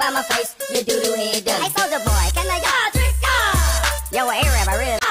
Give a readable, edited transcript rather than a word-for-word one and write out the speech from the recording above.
by my face, you doo-doo head done. Hey, Soulja Boy, can I... Yo, A-Rap, I really...